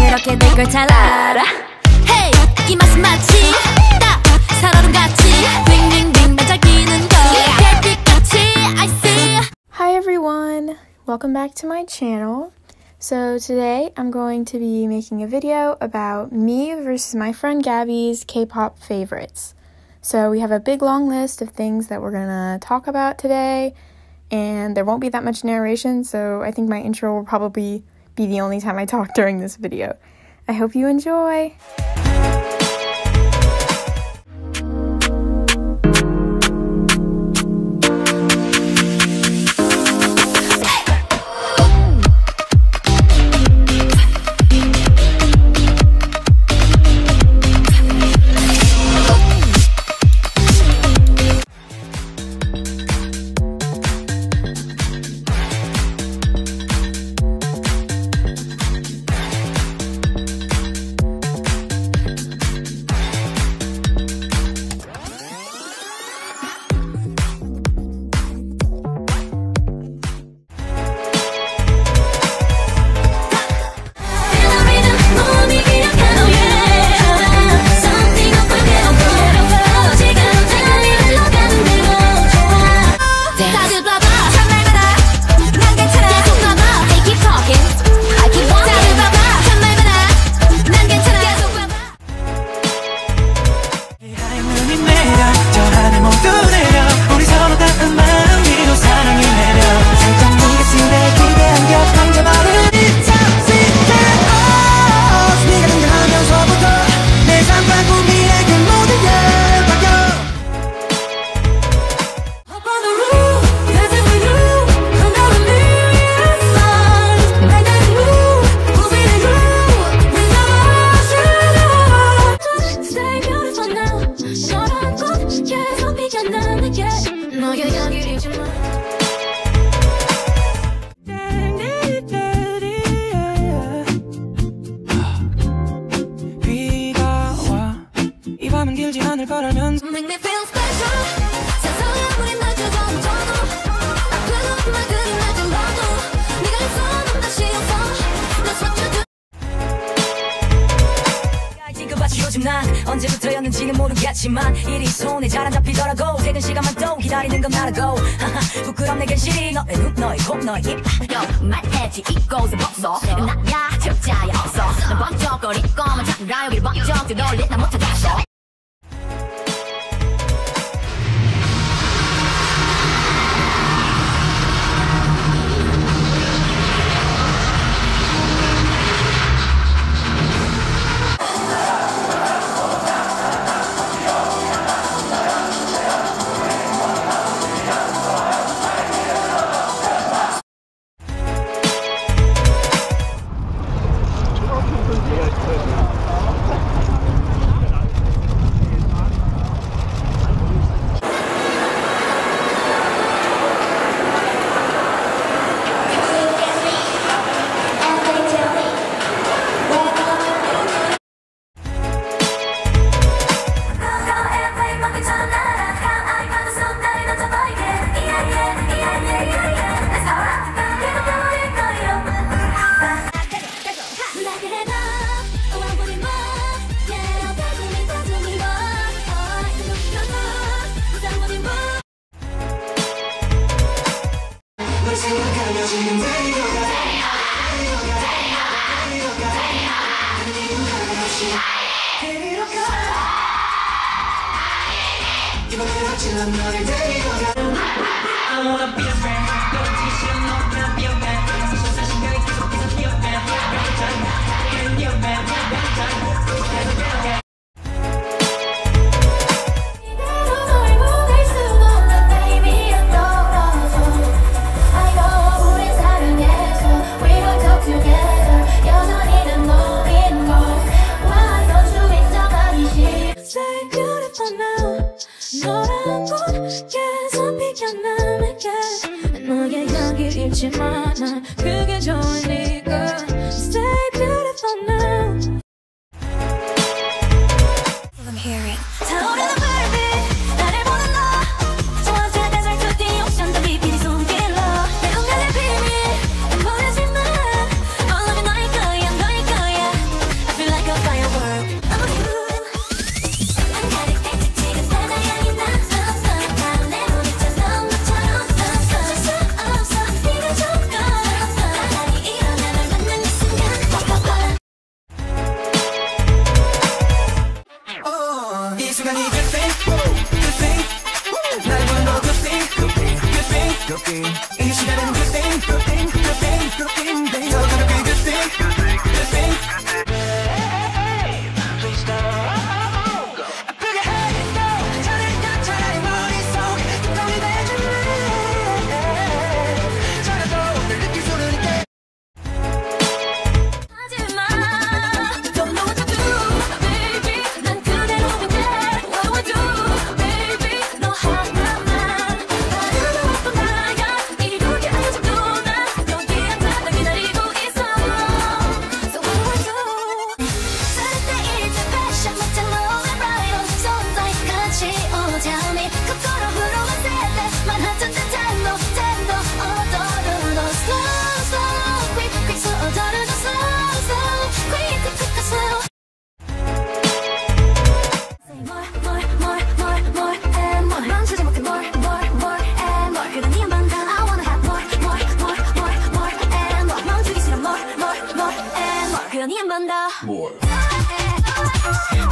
그렇게 될 걸 잘 알아. Hey, 이 맛은 마치 딱 살얼음 같이 빙빙빙 반짝이는 걸 별빛같이 I see. Hi everyone, welcome back to my channel. So today I'm going to be making a video about me versus my friend Gaby's K-pop favorites. So we have a big long list of things that we're gonna talk about today, and there won't be that much narration, so I think my intro will probably be the only time I talk during this video. I hope you enjoy! 난 언제부터였는지는 모르겠지만 일이 손에 잘 안 잡히더라고. 퇴근 시간만 또 기다리는 건 나라고. 부끄럽네 괜시리 너의 눈 너의 코 너의 입 말해지 이곳에 벗어 나야 적자야 없어 난 번쩍거리고만 잠깐 여기를 번쩍 들어올리 난 못하겠어. 잃지만 난 그게 좋으니까 Stay beautiful now. I'm hearing 타오르는 불빛 나를 보는 너 좋아질 때 살짝 뛰어오션 더 깊이 네 손길로 내 공간의 비밀 난 보내지만 All of it 너일 거야 너일 거야 그러니 한 번 더 More.